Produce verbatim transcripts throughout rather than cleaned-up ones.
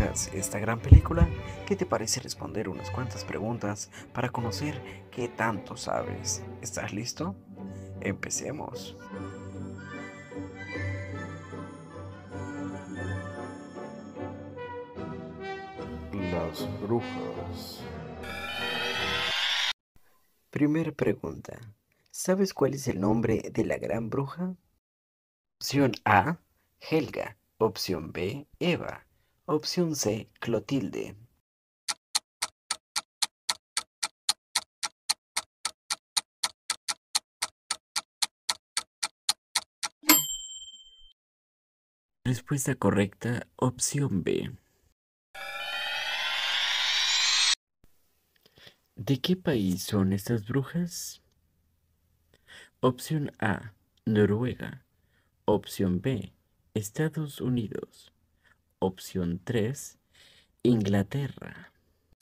veas esta gran película, ¿qué te parece responder unas cuantas preguntas para conocer qué tanto sabes? ¿Estás listo? Empecemos. Las brujas. Primera pregunta. ¿Sabes cuál es el nombre de la gran bruja? Opción A, Helga. Opción B, Eva. Opción C, Clotilde. Respuesta correcta, opción B. ¿De qué país son estas brujas? Opción A, Noruega. Opción B, Estados Unidos. Opción tres, Inglaterra.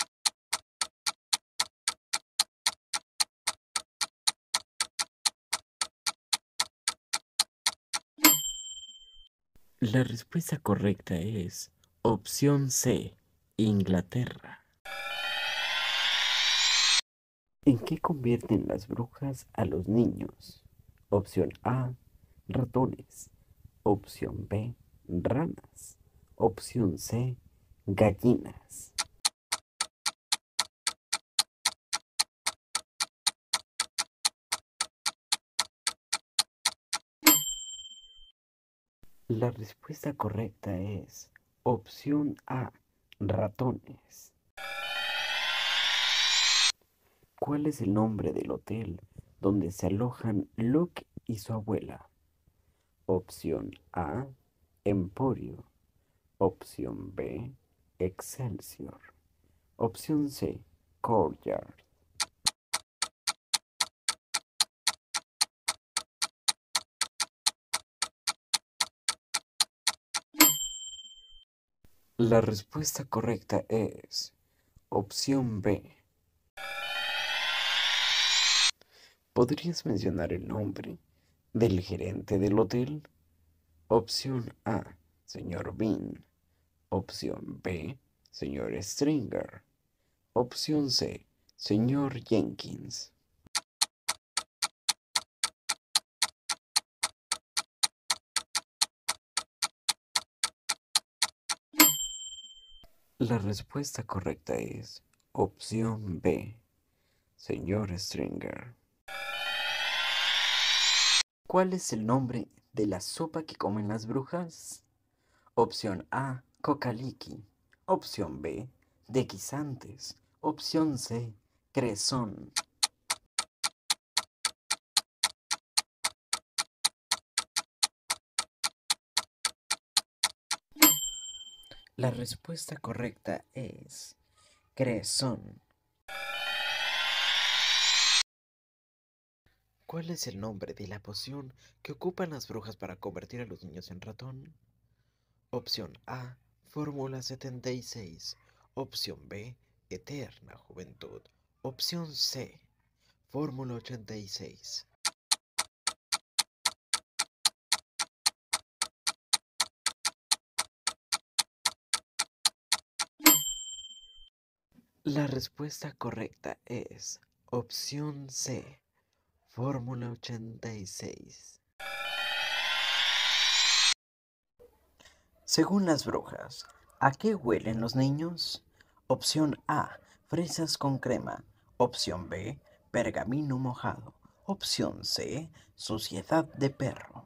La respuesta correcta es opción C, Inglaterra. ¿En qué convierten las brujas a los niños? Opción A, ratones. Opción B, ranas. Opción C, gallinas. La respuesta correcta es opción A, ratones. ¿Cuál es el nombre del hotel donde se alojan Luke y su abuela? Opción A, Emporio. Opción B, Excelsior. Opción C, Courtyard. La respuesta correcta es opción B. ¿Podrías mencionar el nombre del gerente del hotel? Opción A, señor Bean. Opción B, señor Stringer. Opción C, señor Jenkins. La respuesta correcta es opción B, señor Stringer. ¿Cuál es el nombre de la sopa que comen las brujas? Opción A, cocaliki. Opción B, de guisantes. Opción C, crezón. La respuesta correcta es crezón. ¿Cuál es el nombre de la poción que ocupan las brujas para convertir a los niños en ratón? Opción A, Fórmula setenta y seis. Opción B, Eterna Juventud. Opción C, Fórmula ochenta y seis. La respuesta correcta es opción C, Fórmula ochenta y seis. Según las brujas, ¿a qué huelen los niños? Opción A, fresas con crema. Opción B, pergamino mojado. Opción C, suciedad de perro.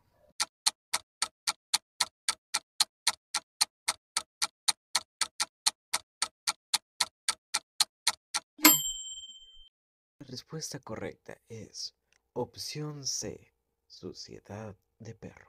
La respuesta correcta es opción C, suciedad de perro.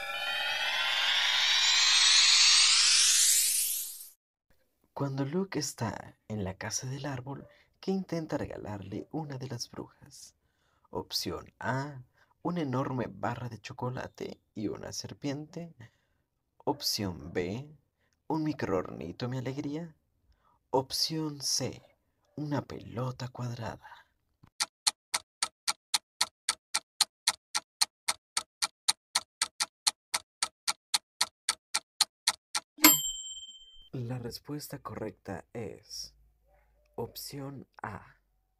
Cuando Luke está en la casa del árbol, ¿qué intenta regalarle una de las brujas? Opción A, una enorme barra de chocolate y una serpiente. Opción B, un microornito mi alegría. Opción C, una pelota cuadrada. La respuesta correcta es opción A.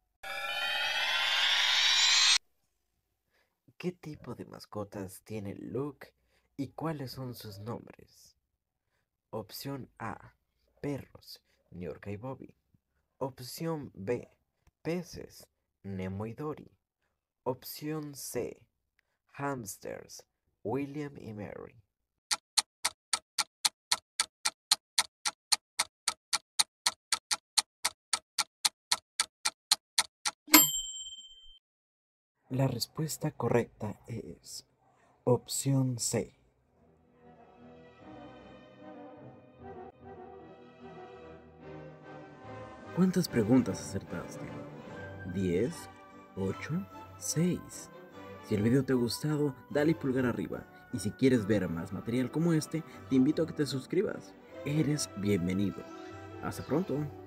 ¿Qué tipo de mascotas tiene Luke y cuáles son sus nombres? Opción A, perros, Niurka y Bobby. Opción B, peces, Nemo y Dory. Opción C, hamsters, William y Mary. La respuesta correcta es opción C. ¿Cuántas preguntas acertaste? ¿diez? ¿ocho? ¿seis? Si el video te ha gustado, dale pulgar arriba. Y si quieres ver más material como este, te invito a que te suscribas. Eres bienvenido. Hasta pronto.